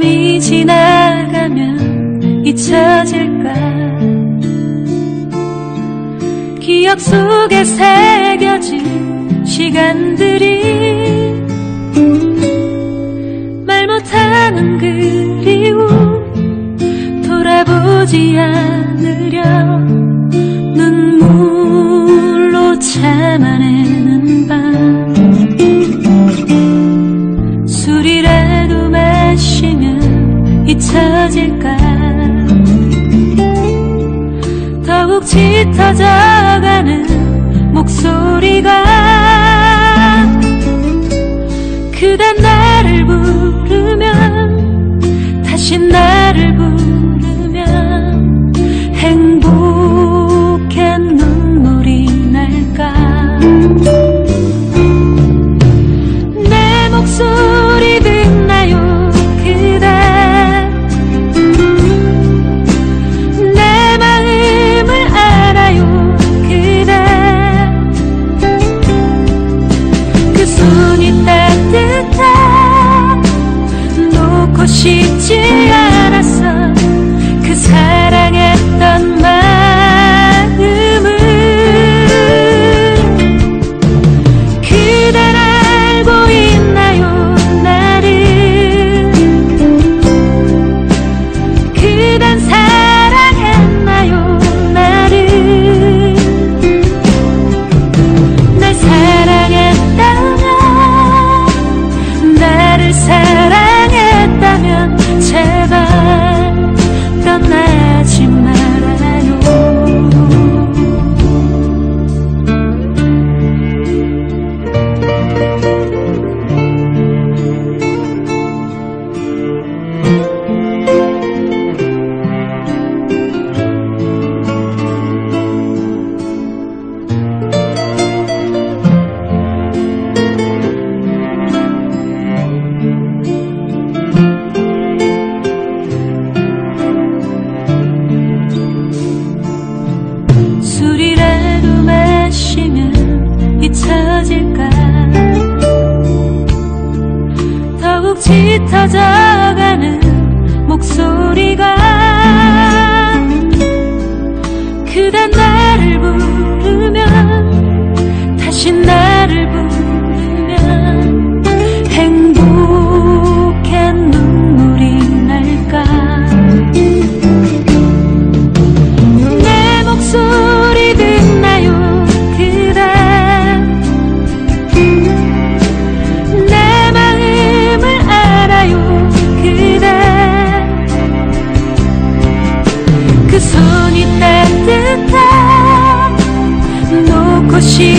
밤이 지나가면 잊혀질까. 기억 속에 새겨진 시간들이 말 못하는 그리움 돌아보지 않으려 눈물로 참아내는 밤. 술이라도 마시면 잊혀질까. 더욱 짙어져가는 목소리가 그댄 나를 부르면 다시 나를 부르면 행복해 눈물이 날까. 내 목소리 듣나요 그대. 내 마음을 알아요 그대. 그 손이 따뜻해 놓고 싶지 않았어. 그 사랑했던 마음을. 그댄 알고 있나요 나를. 그댄 사랑했나요 나를. 날 사랑했다면 나를 사랑했다면 제발 떠나지 말아요. 술이라도 마시면 잊혀질까. 더욱 짙어져가는 목소리가 그댄 나를 부르면 다시 나를 부르면 행복해 눈물이 날까. 내 목소리 듣나요 그대. 내 마음을 알아요 그대. 그 손이 따뜻해 놓고 싶지